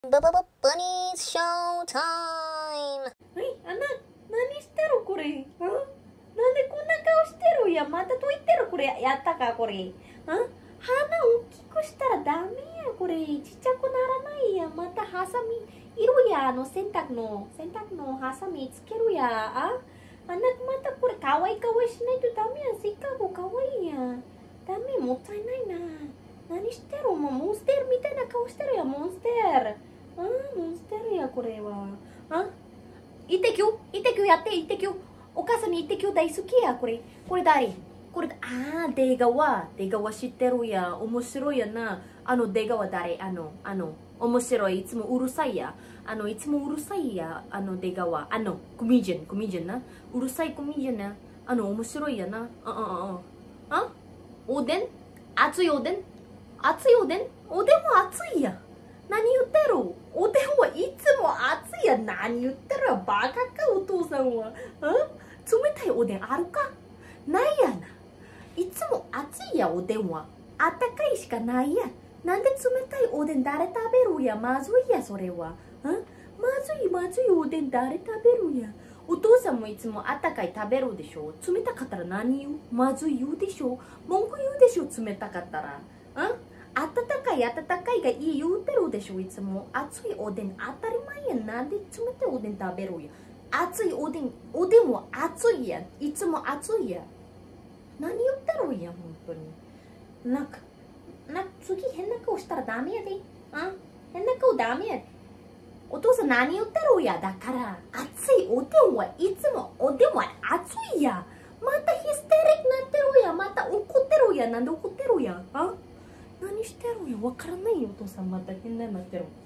Bunny's showtime! はい、何してるこれ？なんでこんな顔してるや？またと言ってるこれやったかこれ？鼻大きくしたらダメやこれ。ちっちゃくならないや。またハサミいるや。洗濯のハサミつけるや。またこれかわいしないとダメや。せっかくかわいいや。ダメ、もったいないな。何してる？もうモンステルみたいな顔してるや。モンステルやこれは。イテキュやって、イテキュ。お母さんにイテキュ大好きやこれ誰？出川知ってるや。面白いやな。出川誰？面白い。いつもうるさいや。いつもうるさいや。出川。コメディアンな。うるさいコメディアンな。面白いやな。おでん？熱いおでんは熱いや。何言ってる？おでんはいつも熱いや。何言ってる？バカかお父さんは。冷たいおでんあるか？ないやな。いつも熱いやおでんは。あったかいしかないや。なんで冷たいおでん誰食べるや？まずいやそれは。まずいおでん誰食べるや？お父さんもいつもあったかい食べるでしょ。冷たかったら何言う？まずい言うでしょ。文句言うでしょ冷たかったら。温かいがいい言うてるでしょ。いつも熱いおでん当たり前や。なんで冷たいおでん食べるや？熱いおでんは熱いや。いつも熱いや。何言ってるや本当に。次変な顔したらダメやで。変な顔ダメやで。お父さん何言ってるや。だから熱いおでんはいつもおでんは熱いや。またヒステリックなってるや。また怒ってるや。なんで怒ってるや。何してるんや。わからないよお父さん。また変なになってる。